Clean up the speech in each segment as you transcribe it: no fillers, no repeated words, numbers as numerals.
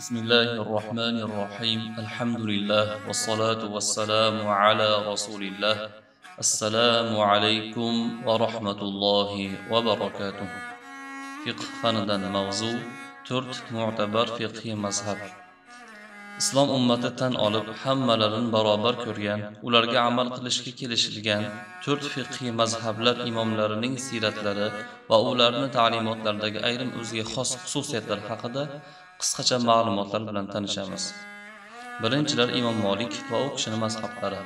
بسم الله الرحمن الرحيم الحمد لله والصلاة والسلام على رسول الله السلام عليكم ورحمة الله وبركاته فقه فندن موضوع ترت معتبر فقه مذهب islom ummati tan olib hammalarini barobar ko'rgan, ularga amal qilishga kelishilgan to'rt fiqhiy mazhablar imomlarining siratlari va ularning ta'limotlaridagi ayrim o'ziga xos xususiyatlar haqida qisqacha ma'lumotlar bilan tanishamiz. Birinchilar Imom Molik va u kishining mazhablari.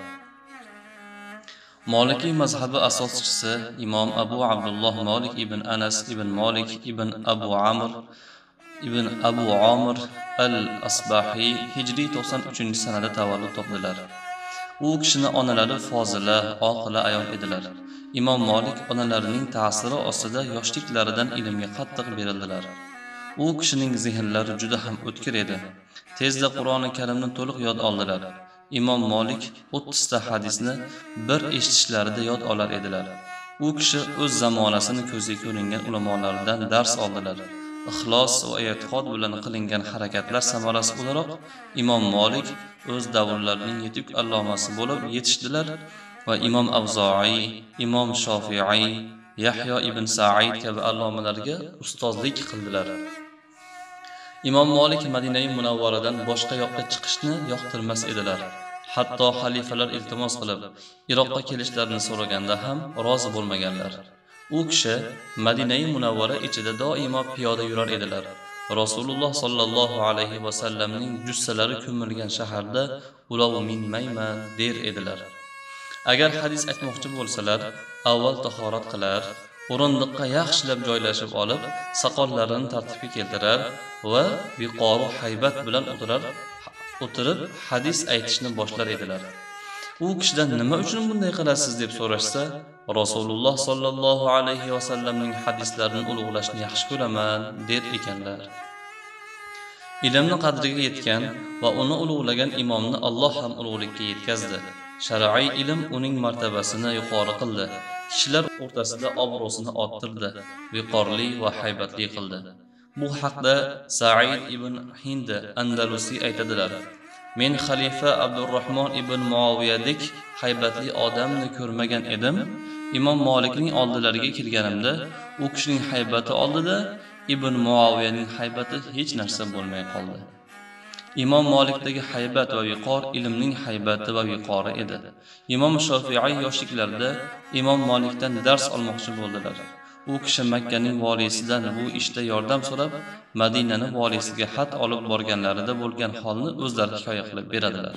Molikiy mazhabi asoschisi Imom Abu Abdulloh Molik ibn Anas ibn Molik ibn Abu Amr ibn Abu Amr al-Asbahi hijriy 93-sanada tavallud topdilar. U kishining onalari fozila, oqila ayol edilar. Imom Molik onalarining ta'siri ostida yoshliklaridan ilmga qattiq berildilar. U kishining zehnlari juda ham o'tkir edi. Tezda Qur'oni Karimni to'liq yod oldilar. Imom Molik 30 ta hadisni bir eshitishlarida yod olar edilar. U kishi o'z zamonasining ko'ziga ko'ringan ulamolardan dars oldilar. Ixlos va e'tiqod bilan qilingan harakatlar samarasi o'laroq Imom Molik o'z davrlarining yetuk allomasi bo'lib yetishdilar va Imom Avzoiy, Imom Shofiiy, Yahyo ibn Sa'id kabi allomalarga ustozlik qildilar. Imom Molik Madinai Munawvaradan boshqa yoqqa chiqishni yoqtirmas edilar. Hatto xalifalar iltimos qilib Iroqqa kelishlarini so'raganda ham rozi bo'lmaganlar. U kishi Madinai Munawvara ichida doimo piyoda yurar edilar. Rasululloh sallallohu alayhi va sallamning jussalari ko'milgan shaharda ular minmayman der edilar. Agar hadis aytmoqchi bo'lsalar, avval tahorat qilar, o'rindiqqa yaxshilab joylashib olib, soqollarini tartibga keltirar va viqoru haybat bilan o'tirib hadis aytishni boshlar edilar. U kishidan nima uchun bunday qilasiz deb so'rashsa, Rasululloh sallallohu alayhi va sallamning hadislarini ulug'lashni yaxshi ko'raman der ekanlar. Ilmni qadriga yetgan va uni ulug'lagan imomni Alloh ham ulug'likka yetkazdi. Shar'iy ilm uning martabasini yuqori qildi. Kishilar o'rtasida obro'sini orttirdi, viqorli va haybatli qildi. Bu haqda Sa'id ibn Hind Andalusi aytadilar. Men xalifa Abdurrahmon ibn Muaviyadek haybatli odamni ko'rmagan edim. Imom Molikning oldilariga kelganimda, u kishining haybati oldida Ibn Muaviyaning haybati hech narsa bo'lmay qoldi. Imom Molikdagi haybat va viqor ilmning haybati va viqori edi. Imom Shofiiy yoshliklarida Imom Molikdan dars olmoqchi bo'ldilar. U kishi Makkaning valisidan bu ishda yordam so'rab, Madinaning valisiga xat olib borganlarida bo'lgan holni o'zlari hikoya qilib beradilar.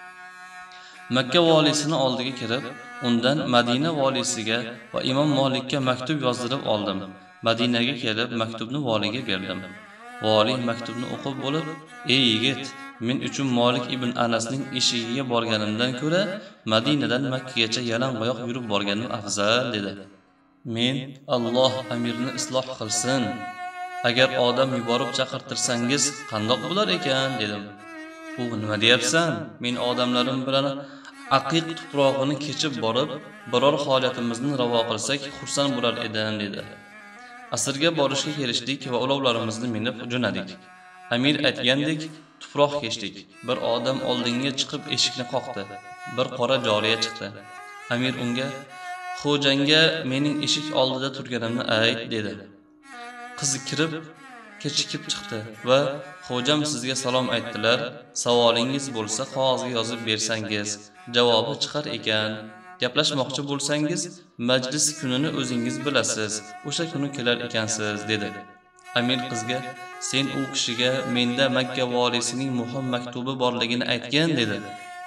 Makka valisini oldiga kirib, undan Madina valisiga va Imom Molikka maktub yozdirib oldim. Madinaga kelib maktubni valiga berdim. Vali maktubni o'qib bo'lib, "Ey yigit, men uchun Molik ibn Anasning eshigiga borganimdan ko'ra, Madinadan Makkagacha yalangoyoq yurib borganim afzal" dedi. Men Alloh amirni isloh qilsin. Agar odam yuborib chaqirtirsangiz, qandoq bo'lar ekan dedim. U nima deyapsan? Men odamlarim bilan aqiq tuprog'ini kechib borib, biror holatimizni ravo qilsak, xursand bo'lar edim dedi. Asrga borishga kelishdik va ulovlarimizni minib jo'nadik. Amir aytgandek, tuproq kechdik. Bir odam oldinga chiqib eshikni qoqdi. Bir qora joriya chiqdi. Amir unga "Xo'janga mening eshik oldida turganimni ayt" dedi. Qiz kirib, kechikib chiqdi va "Xo'jam sizga salom aytdilar. Savolingiz bo'lsa qog'ozga yozib bersangiz, javobi chiqar ekan. Gaplashmoqchi bo'lsangiz, majlis kunini o'zingiz bilasiz. O'sha kuni kelar ekansiz" dedi. Amir qizga "Sen u kishiga menda Makka valisining muhim maktubi borligini aytgan" dedi.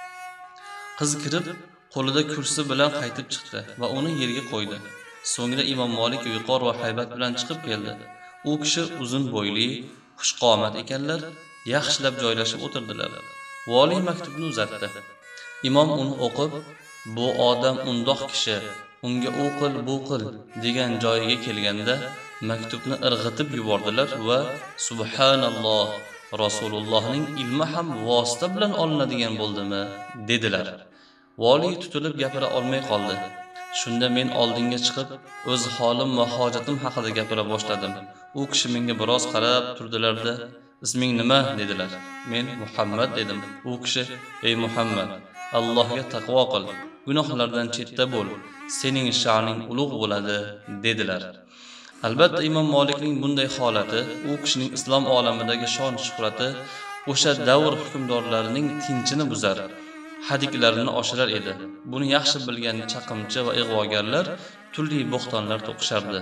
Qiz kirib, qo'lida kursi bilan qaytib chiqdi va uni yerga qo'ydi. So'ngra Imom Molik viqor va haybat bilan chiqib keldi. U kishi uzun bo'yli, xushqomat ekanlar, yaxshilab joylashib o'tirdilar. Vali maktubni uzatdi. Imom uni o'qib, "Bu odam undoq kishi, unga u qil, bu qil" degan joyiga kelganda maktubni irg'itib yubordilar va "Subhanalloh, Rasulullohning ilmi ham vosita bilan olinadigan bo'ldimi?" dedilar. Vali tutilib gapira olmay qoldi. Shunda men oldinga chiqib, o'z holim va hojatim haqida gapira boshladim. U kishi menga biroz qarab turdilar-da, "Isming nima?" dedilar. Men "Muhammad" dedim. U kishi "Ey Muhammad, Allohga taqvo qil, gunohlardan chetda bo'l, sening sha'ning ulug' bo'ladi" dedilar. Albatta Imom Malikning bunday holati u kishining islom olamidagi shon shuhrati o'sha davr hukmdorlarining tinchini buzar, hadiklarini oshirar edi. Buni yaxshi bilgan chaqimchi va ig'vogarlar turli bo'xtonlar to'qishardi.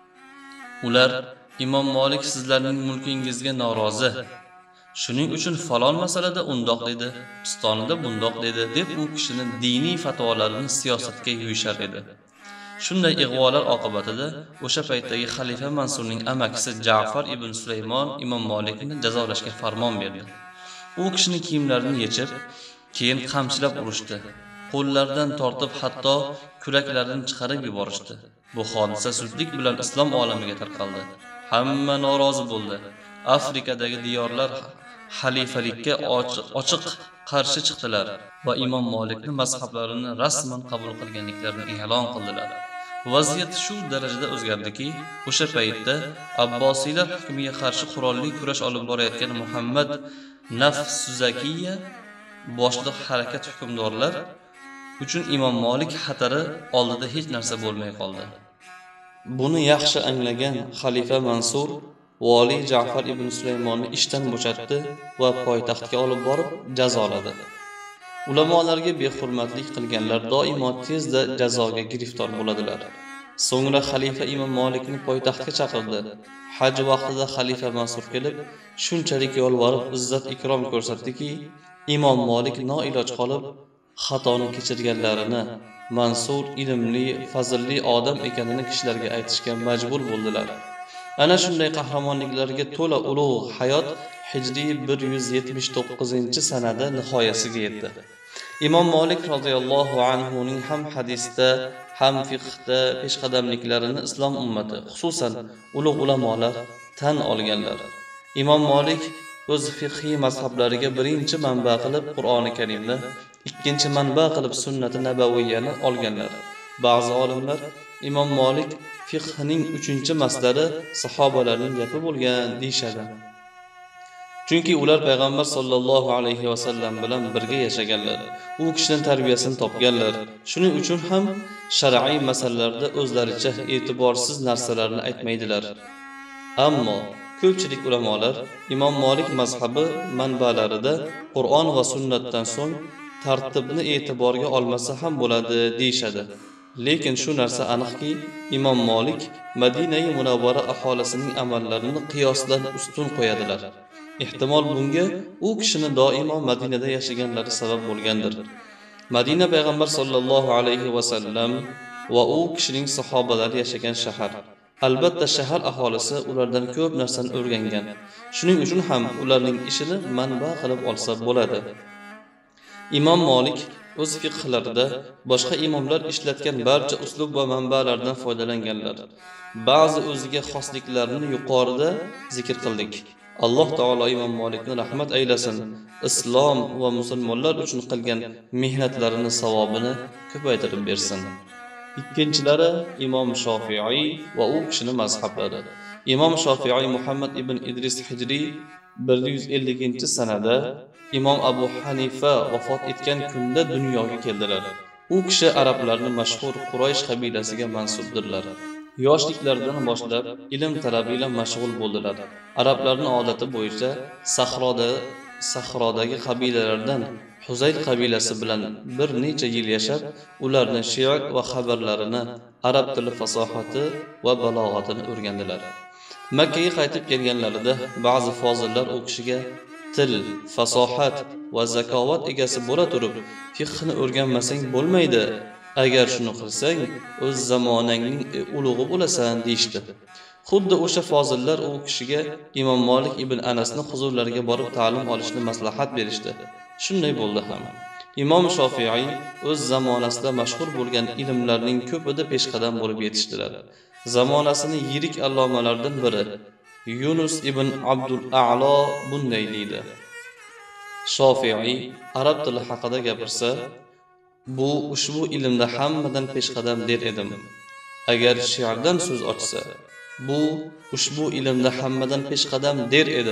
Ular Imom Malik sizlarning mulkingizga norozi, shuning uchun falon masalada undoq dedi, pistonida bundoq dedi deb u kishining diniy fatvolarini siyosatga yuyishar edi. Shunday ig'volar oqibatida o'sha paytdagi xalifa Mansurning amakisi Ja'far ibn Sulaymon Imom Malikni jazolashga farmon berdi. U kishining kiyimlarini yechib, keyin qamchilab urishdi. Qo'llaridan tortib hatto kuraklarini chiqarib yuborishdi. Bu hodisa zudlik bilan islom olamiga tarqaldi. Hamma norozi bo'ldi. Afrikadagi diyorlar xalifalikka ochiq qarshi chiqdilar va Imom Malikning mazhablarini rasman qabul qilganliklarini e'lon qildilar. Vaziyat shu darajada o'zgardiki, o'sha paytda Abbosiylar hukmiga qarshi qurolli kurash olib borayotgan Muhammad Nafsuzakiya boshliq harakat hukmdorlar uchun Imom Malik xatari oldida hech narsa bo'lmay qoldi. Buni yaxshi anglagan xalifa Mansur vali Ja'far ibn Sulaymonni ishdan bo'shatdi va poytaxtga olib borib jazoladi. Ulamolarga behurmatlik qilganlar doimo tezda jazoga giriftor bo'ladilar. So'ngra xalifa Imom Malikni poytaxtga chaqirdi. Haj vaqtida xalifa Mansur kelib, shunchalik yolvorib izzat ikrom ko'rsatdiki, Imom Malik noiloj qolib, xatoni kechirganlarini, Mansur ilmli, fazilli odam ekanini kishilarga aytishga majbur bo'ldilar. Ana shunday qahramonliklarga to'la ulug' hayot Hijriy 179-sanada nihoyasiga yetdi. Imom Malik radhiyallohu anhu ning ham hadisda, ham fiqhda peshqadamliklarini islom ummati, xususan ulug' ulamolar tan olganlar. Imom Malik o'z fiqhiy mazhablariga birinchi manba qilib Qur'oni Karimni, ikkinchi manba qilib sunnati nabaviyyani olganlar. Ba'zi olimlar Imom Malik fiqhining 3-maslari sahobalarning gapi bo'lgan deyshadi. Chunki ular payg'ambar sollallohu alayhi va sallam bilan birga yashaganlar, u kishining tarbiyasini topganlar. Shuning uchun ham shar'iy masalalarda o'zlaricha e'tiborsiz narsalarni aytmaydilar. Ammo ko'pchilik ulamolar Imom Malik mazhabi manbalarida Qur'on va sunnatdan so'ng tartibni e'tiborga olmasa ham bo'ladi deyshadi. Lekin shu narsa aniqki, Imom Malik Madina-i Munawvara aholisining amallarini qiyosdan ustun qo'yadilar. Ehtimol bunga u kishining doimo Madinada yashaganlari sabab bo'lgandir. Madina payg'ambar sollallohu alayhi va sallam va u kishining sahobalari yashagan shahar. Albatta shahar aholisi ulardan ko'p narsani o'rgangan. Shuning uchun ham ularning ishini manba qilib olsa bo'ladi. Imom Malik o'z fiqhlarida boshqa imomlar ishlatgan barcha uslub va manbalardan foydalanganlar. Ba'zi o'ziga xosliklarini yuqorida zikr qildik. Alloh taolo Imom Malikni rahmat aylasin, islom va musulmonlar uchun qilgan mehnatlarini savobini ko'paytirib bersin. Ikkinchilari Imom Shofi'i va u kishining mazhablari. Imom Shofi'i Muhammad ibn Idris Hijriy 150-sanada Imom Abu Hanifa vafot etgan kunda dunyoga keldilar. U kishi arablarning mashhur Quraysh qabilasiga mansubdirlar. Yoshliklaridan boshlab ilm talabi bilan mashg'ul bo'ldilar. Arablarning odati bo'yicha sahrodagi qabilalardan Huzayl qabilasi bilan bir necha yil yashab, ularning she'r va xabarlarini, arab tili fasohati va balog'atini o'rgandilar. Makka ga qaytib kelganlarida ba'zi fozillar u kishiga til, fasohat va zakovat egasi bo'la turib, fiqhni o'rganmasang bo'lmaydi. Agar shuni qilsang, o'z zamonangning ulug'i bo'lasan deyshti. Xuddi o'sha fozillar u kishiga Imom Malik ibn Anasning huzurlariga borib ta'lim olishni maslahat berishdi. Shunday bo'ldi ham. Imom Shofi'i o'z zamonasida mashhur bo'lgan ilmlarning ko'pida peshqadam bo'lib yetishdilar. Zamonasining yirik allomalaridan biri Yunus ibn Abdul A'lo bunday deydi. Shofi'i arab tili haqida gapirsa, bu ushbu ilmda hammadan peshqadam der edim. Agar she'rdan so'z ochsa, bu ushbu ilmda hammadan peshqadam der edim.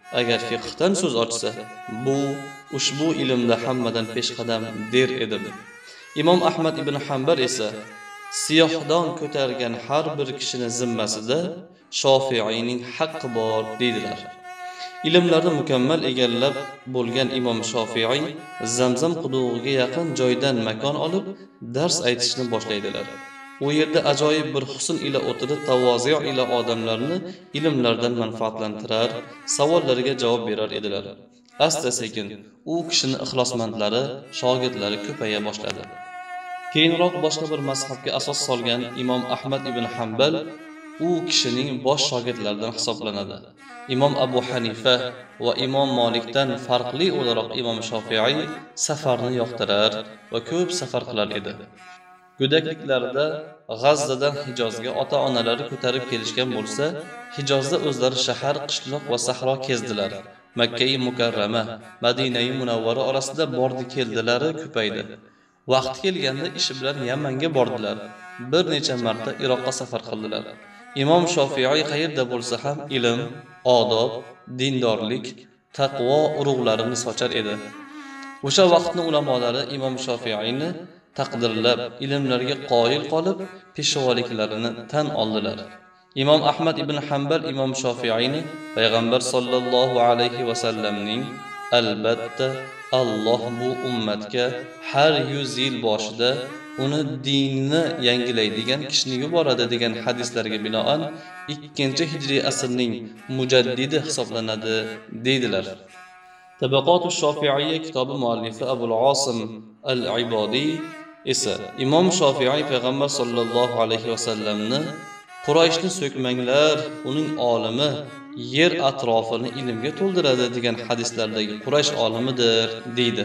agar fiqhdan so'z ochsa, bu ushbu ilmda hammadan peshqadam der edim. Imom Ahmad ibn Hanbal esa siyohdon ko'targan har bir kishining zimmasida Shofi'iyning haqqi bor dedilar. Ilmlarni mukammal egallab bo'lgan Imom Shofi'iy Zamzam qudug'iga yaqin joydan makon olib dars aytishni boshlaydilar. U yerda ajoyib bir husn ila o'tirib tavozi' ila odamlarni ilmlardan manfaatlantirar, savollariga javob berar edilar. Asta-sekin u kishining ixlosmandlari, shogirdlari ko'paya boshladi. Keyinroq boshqa bir mazhabga asos solgan Imom Ahmad ibn Hanbal u kishining bosh shogirdlaridan hisoblanadi. Imom Abu Hanifa va Imom Malikdan farqli o'laroq Imom Shofi'iy safarni yoqtirar va ko'p safar qilar edi. Go'dakliklarida G'azzadan Hijozga ota-onalari ko'tarib kelishgan bo'lsa, Hijozda o'zlari shahar, qishloq va sahro kezdilar. Makka-i Mukarrama, Madina-i Munawvara orasida bordi-keldilari ko'paydi. Vaqti kelganda ishi bilan Yamanga bordilar. Bir necha marta Iroqqa safar qildilar. Imom Shofi'iy qayerda bo'lsa ham ilm, odob, dindorlik, taqvo urug'larini sochar edi. O'sha vaqtning ulamolari Imom Shofi'iyni taqdirlab, ilmlarga qoyil qolib, peshvoliklarini tan oldilar. Imom Ahmad ibn Hanbal Imom Shofi'iyni payg'ambar sollallohu alayhi va sallamning albatta Alloh bu ummatga har 100 yil boshida uni dinni yangilaydigan kishini yuboradi degan hadislarga binoan 2-hijriy asrning mujaddidi hisoblanadi deydilar. Tabaqatu Shofi'iyya kitobi muallifi Abul Osim al-Ibodiy esa Imom Shofi'iy payg'ambar sollallohu alayhi va sallamni Qurayshni so'kmanglar, uning olimi yer atrofini ilmga to'ldiradi degan hadislardagi Quraysh olimidir deydi.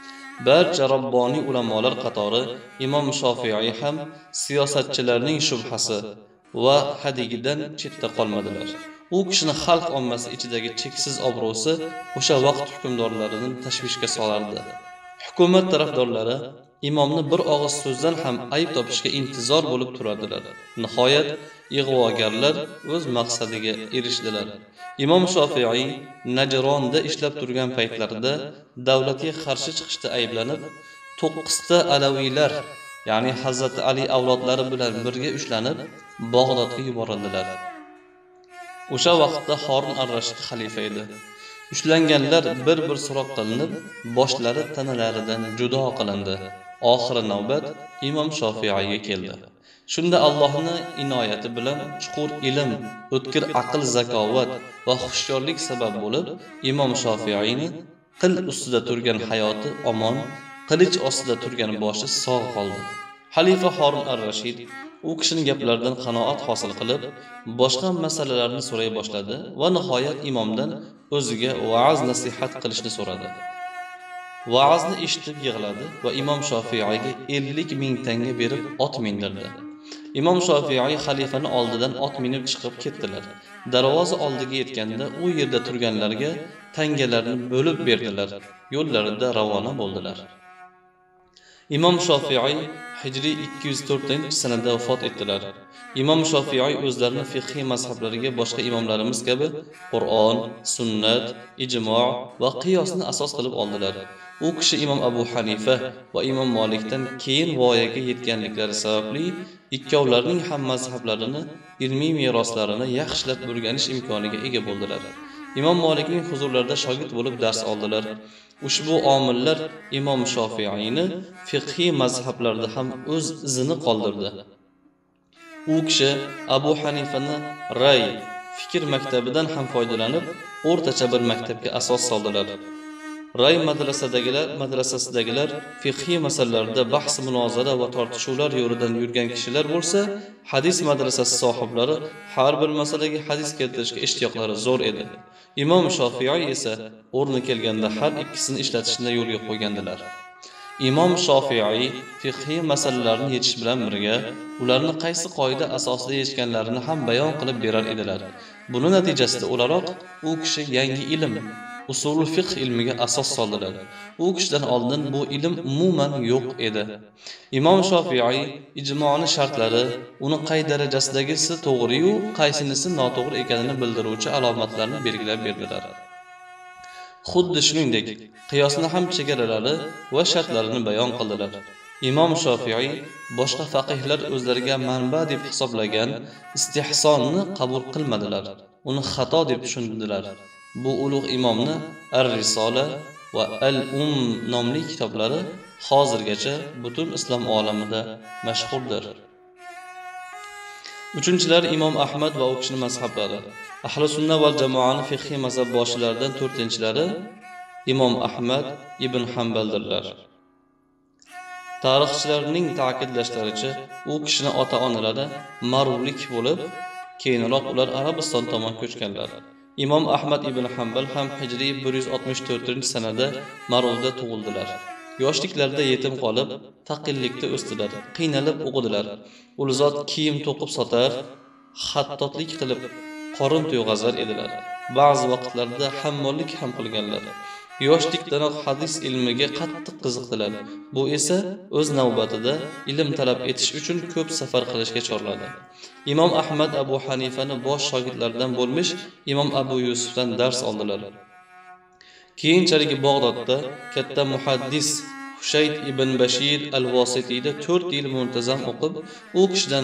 Barcha robboniy ulamolar qatori Imom Shofi'iy ham siyosatchilarning shubhasi va hadigidan chetda qolmadilar. U kishining xalq ommasi ichidagi cheksiz obro'si o'sha vaqt hukmdorlarini tashvishga solardi. Hukumat tarafdorlari imomni bir og'iz so'zdan ham ayb topishga intizor bo'lib turadilar. Nihoyat ig'vogarlar o'z maqsadiga erishdilar. Imom Shofi'iy Najronda ishlab turgan paytlarida davlatga qarshi chiqishda ayblanib, 9 ta alaviylar, ya'ni Hazrat Ali avlodlari bilan birga ushlanib, Bag'dodga yuborildilar. O'sha vaqtda Harun ar-Rashid xalifa edi. Ushlanganlar bir-bir so'roq qilinib, boshlari tanalaridan judo qilindi. Oxiri navbat Imom Shofi'iyga keldi. Shunda Allohning inoyati bilan chuqur ilm, o'tkir aql, zakovat va xushyorlik sabab bo'lib, Imom Shofi'iyni qil ustida turgan hayoti omon, qilich ostida turgan boshi sog' qoldi. Xalifa Harun ar-Rashid u kishining gaplaridan qanoat hosil qilib, boshqa masalalarni so'ray boshladi va nihoyat imomdan o'ziga va'z nasihat qilishni so'radi. Va'zni eshitib yig'ladi va Imom Shofi'iyga 50 ming tanga berib ot mindirdi. Imom Shofi'iy xalifaning oldidan ot minib chiqib ketdilar. Darvoza oldiga yetganda u yerda turganlarga tangalarni bo'lib berdilar. Yo'llarida ravona bo'ldilar. Imom Shofi'iy Hijriy 204-sanada vafot etdilar. Imom Shofi'iy o'zlarini fiqhiy mazhablariga boshqa imomlarimiz kabi Qur'on, sunnat, ijmo' va qiyosni asos qilib oldilar. U kishi Imom Abu Hanifa va Imom Malikdan keyin voyaga yetganliklari sababli ikkovlarining ham mazhablarini, ilmiy meroslarini yaxshilab o'rganish imkoniga ega bo'ldilar. Imom Malikning huzurlarida shogird bo'lib dars oldilar. Ushbu omillar Imom Shofi'iyni fiqhiy mazhablarda ham o'z izini qoldirdi. U kishi Abu Hanifani Ray fikr maktabidan ham foydalanib, o'rtacha bir maktabga asos soldilar. Ray madrasasidagilar fiqhiy masalalarda bahs, munozara va tortishuvlar yo'lidan yurgan kishilar bo'lsa, hadis madrasasi sohiblari har bir masalaga hadis keltirishga ishtiyoqlari zo'r edi. Imom Shofi'iy esa o'rni kelganda har ikkisini ishlatishni yo'lga qo'ygandilar. Imom Shofi'iy fiqhiy masalalarni yechish bilan birga ularni qaysi qoida asosida yechganlarini ham bayon qilib berar edilar. Buni natijasida o'laroq u kishi yangi ilm, usulul fiqh ilmiga asos soldilar. U kishidan oldin bu ilm umuman yo'q edi. Imom Shofi'iy ijmo'ni shartlari, uni qay darajasidagisi to'g'ri-yu qaysinisi noto'g'ri ekanini bildiruvchi alomatlarni belgilab berdilar. Xuddi shuningdek, qiyosni ham chegaralari va shartlarini bayon qildilar. Imom Shofiiy boshqa faqihlar o'zlariga manba deb hisoblagan istihsonni qabul qilmadilar. Uni xato deb tushundilar. Bu ulug' imomni Ar-Risola va Al-Nomli kitoblari hozirgacha butun islom olamida mashhurdir. Uchinchilar Imom Ahmad va u kishining mazhablari. Ahli sunna val jamoaning fiqhiy mazhab boshlaridan 4-chilari Imom Ahmad ibn Hanbaldirlar. Tarixchilarning ta'kidlashlaricha, u kishining ota-onalari maruvlik bo'lib, keyinroq ular Arabiston tomon ko'chganlar. Imom Ahmad ibn Hanbal ham hijriy 164-sanada Maruvda tug'ildilar. Yoshliklarida yetim qolib, taqillikda o'sdilar, qiynalib o'qidilar. U zot kiyim to'qib sotar, xattotlik qilib qorin to'yg'azar edilar. Ba'zi vaqtlarda hammollik ham qilganlar. Yoshlikdanoq hadis ilmiga qattiq qiziqdilar. Bu esa o'z navbatida ilm talab etish uchun ko'p safar qilishga chorladi. Imom Ahmad Abu Hanifani bosh shogirdlaridan bo'lmish Imom Abu Yusufdan dars oldilar. Keyinchalik Bag'dodda katta muhaddis Hushayd ibn Bashir al-Vositiyda 4 yil muntazam o'qib, u kishidan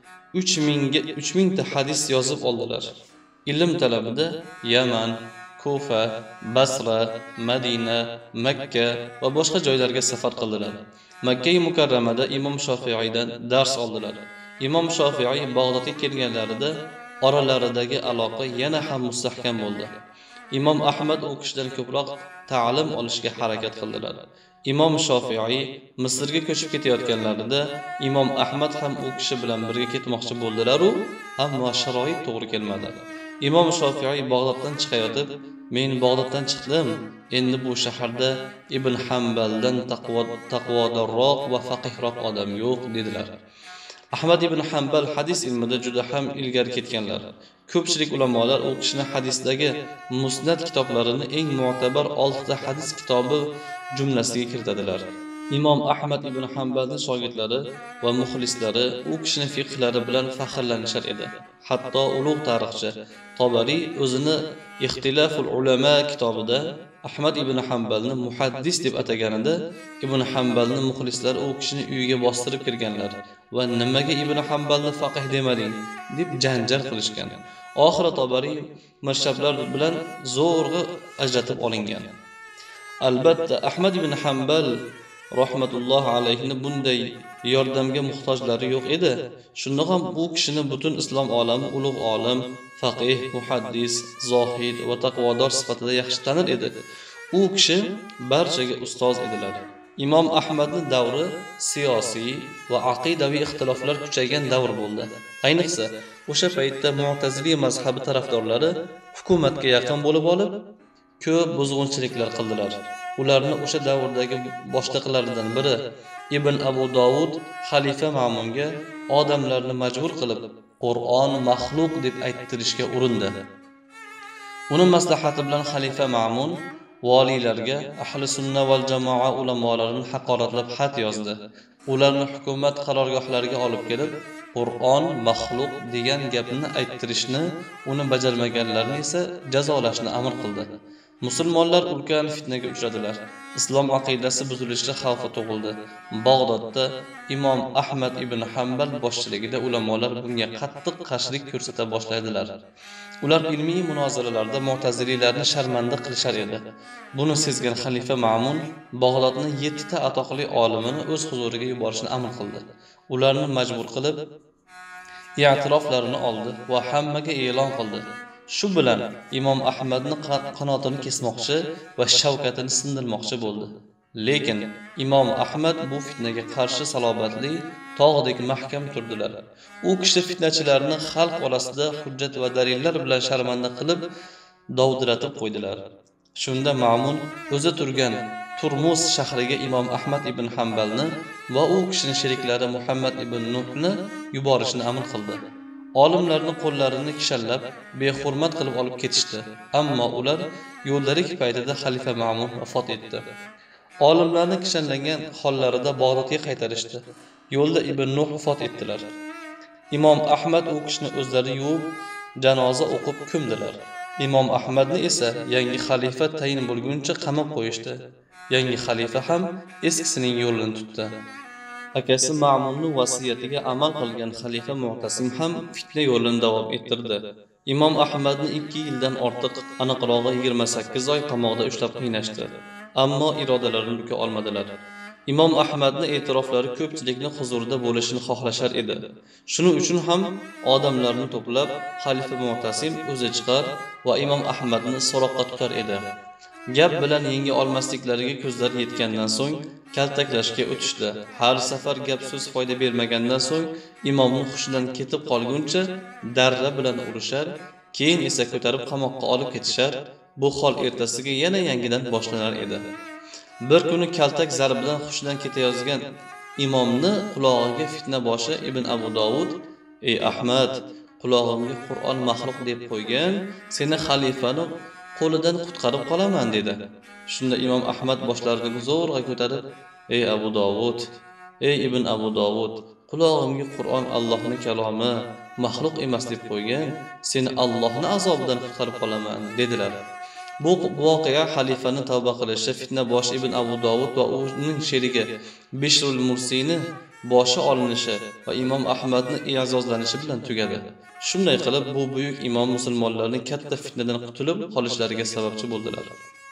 3000 ta hadis yozib oldilar. Ilm talabida Yaman, Kufa, Basra, Madina, Makka va boshqa joylarga safar qildilar. Makka-i Mukarramada Imom Shofiiydan dars oldilar. Imom Shofiiy Bag'dodga kelganlarida oralaridagi aloqa yana ham mustahkam bo'ldi. Imom Ahmad u kishidan ko'proq ta'lim olishga harakat qildilar. Imom Shofiiy Misrga ko'chib ketayotganlarida Imom Ahmad ham u kishi bilan birga ketmoqchi bo'ldilar-u, ammo sharoit to'g'ri kelmadi. Imom Shofiiy Bag'doddan chiqayotib, "Men Bag'doddan chiqdim, endi bu shaharda Ibn Hanbaldan taqvodorroq va faqihroq odam yo'q" dedilar. Ahmad ibn Hanbal hadis ilmida juda ham ilgari ketganlar. Ko'pchilik ulamolar u kishining hadisdagi musnad kitoblarini eng mu'tabar 6 ta hadis kitobi jumlasiga kiritadilar. Imom Ahmad ibn Hanbalning shogirdlari va muxlislari u kishining fiqhlari bilan faxrlanishar edi. Hatto ulug' tarixchi Tabari o'zini Ixtilaful ulama kitobida Ahmad ibn Hanbalni muhaddis deb ataganida, Ibn Hanbalning muxlislari u kishining uyiga bostirib kirganlar va "Nimaga Ibn Hanbalni faqih demading?" deb janjal qilishgan. Oxiri Tabari mirshablar bilan zo'rg'a ajratib olingan. Albatta Ahmad ibn Hanbal rahmatullohi alayhi bunday yordamga muhtojlari yo'q edi. Shunda ham bu kishini butun islom olami ulug' olim, faqih, muhaddis, zohid va taqvodor sifatida yaxshi tanir edi. U kishi barchaga ustoz edilar. Imom Ahmadning davri siyosiy va aqidaviy ixtiloflar kuchaygan davr bo'ldi. Ayniqsa, o'sha paytda Mu'taziliy mazhabi tarafdorlari hukumatga yaqin bo'lib olib, ko'p buzg'unchiliklar qildilar. Ularni o'sha davrdagi boshliqlaridan biri Ibn Abu Dovud xalifa Ma'munga odamlarni majbur qilib, Qur'on maxluq deb ayttirishga urindi. Uning maslahati bilan xalifa Ma'mun valiylarga ahli sunna val jamoa ulamolarini haqoratlab xat yozdi. Ularni hukumat qarorgohlariga olib kelib, Qur'on maxluq degan gapni ayttirishni, uni bajarmaganlarni esa jazolashni amr qildi. Musulmonlar ulkan fitnaga uchradilar. Islom aqidasi buzilishi xavfi tug'ildi. Bag'dodda Imom Ahmad ibn Hanbal boshchiligida ulamolar bunga qattiq qarshilik ko'rsata boshladilar. Ular ilmiy munozaralarda Mu'tazililarni sharmanda qilishar edi. Buni sezgan xalifa Ma'mun Bag'dodning 7 ta atoqli olimini o'z huzuriga yuborishni amr qildi. Ularni majbur qilib, i'tiroflarini oldi va hammaga e'lon qildi. Shu bilan Imom Ahmadning qanotini kesmoqchi va shavkatini sindirmoqchi bo'ldi. Lekin Imom Ahmad bu fitnaga qarshi salobatli tog'dek mahkam turdilar. U kishi fitnachilarni xalq orasida hujjat va dalillar bilan sharmanda qilib, dovdiratib qo'ydilar. Shunda Ma'mun o'zi turgan Turmuz shahriga Imom Ahmad ibn Hanbalni va u kishining sheriklari Muhammad ibn Nuhni yuborishni amr qildi. Olimlarni qo'llarini kishallab, behurmat qilib olib ketishdi. Ammo ular yo'ldarik paytida xalifa Ma'mun vafot etdi. Olimlarni kishanlangan hollarida Bag'dodga qaytarishdi. Yo'lda Ibn Nuh vafot etdilar. Imom Ahmad u kishini o'zlari yuvib, janoza o'qib ko'mdilar. Imom Ahmadni esa yangi xalifa tayin bo'lguncha qamab qo'yishdi. Yangi xalifa ham eskisining yo'lini tutdi. Akasi Ma'munning vasiyatiga amal qilgan xalifa Mu'tasim ham fitna yo'lini davom ettirdi. Imom Ahmadni 2 yildan ortiq, aniqrog'i 28 oy qamoqda ushlab qiynashdi. Ammo irodalarini buka olmadilar. Imom Ahmadning e'tiroflari ko'pchilikning huzurida bo'lishini xohlashar edi. Shuning uchun ham odamlarni to'plab xalifa Mu'tasim o'zi chiqar va Imom Ahmadni so'roqqa tutar edi. Gap bilan yenga olmasliklariga ko'zlari yetgandan so'ng kaltaklashga o'tishdi. Har safar gap so'z foyda bermagandan so'ng imomni hushidan ketib qolguncha darra bilan urishar, keyin esa ko'tarib qamoqqa olib ketishar. Bu hol ertasiga yana yangidan boshlanar edi. Bir kuni kaltak zarbidan hushidan ketayozgan imomni qulog'iga fitna boshi Ibn Abu Dovud: "Ey Ahmad, qulog'imga Qur'on maxluq deb qo'ygan, seni xalifani qo'lidan qutqarib qolaman" dedi. Shunda Imom Ahmad boshlarini zo'rg'a ko'tarib: "Ey Abu Dovud, ey Ibn Abu Dovud, qulog'imga Qur'on Allohning kalomi, maxluq emas deb qo'ygan, seni Allohning azobidan qutqarib qolaman" dedilar. Bu voqea xalifani tavba qilishi, fitna boshi Ibn Abu Dovud va uning sherigi Bishrul Mursiyni boshi olinishi va Imom Ahmadning e'zozlanishi bilan tugadi. Shunday qilib, bu buyuk imom musulmonlarning katta fitnadan qutulib qolishlariga sababchi bo'ldilar.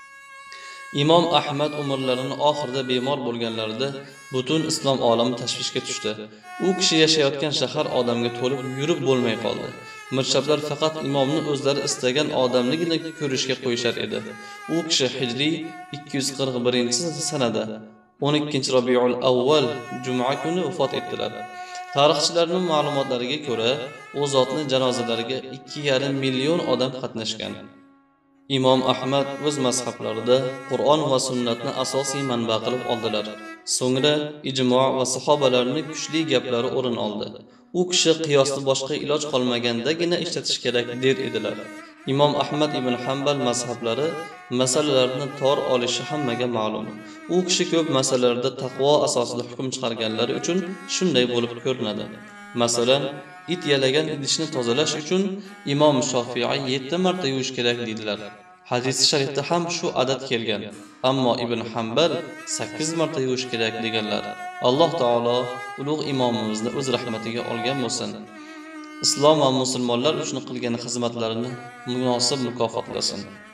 Imom Ahmad umrlarining oxirida bemor bo'lganlarida butun islom olami tashvishga tushdi. U kishi yashayotgan shahar odamga to'lib yurib bo'lmay qoldi. Mirshablar faqat imomni o'zlari istagan odamligini ko'rishga qo'yishar edi. U kishi hijriy 241-sanada 12-Rabiul Avval juma kuni vafot etdilar. Tarixchilarning ma'lumotlariga ko'ra, u zotning janozalariga 2,5 million odam qatnashgan. Imom Ahmad o'z mazhablarida Qur'on va sunnatni asosiy manba qilib oldilar. So'ngra ijmo va sahobalarning kuchli gaplari o'rin oldi. U kishi qiyosni boshqa iloj qolmagandagina ishlatish kerak der edilar. Imom Ahmad ibn Hanbal mazhablari masalalarni tor olishi hammaga ma'lum. U kishi ko'p masalalarda taqvo asosida hukm chiqarganlari uchun shunday bo'lib ko'rinadi. Masalan, it yalagan idishni tozalash uchun Imom Shofiiy 7 marta yuvish kerak dedilar. Hadis sharifda ham shu adat kelgan. Ammo Ibn Hanbal 8 marta yuvish kerak deganlar. Alloh taolo ulug' imomimizni o'z rahmatiga olgan bo'lsin. Islom va musulmonlar uchun qilgan xizmatlarini munosib mukofotlasin.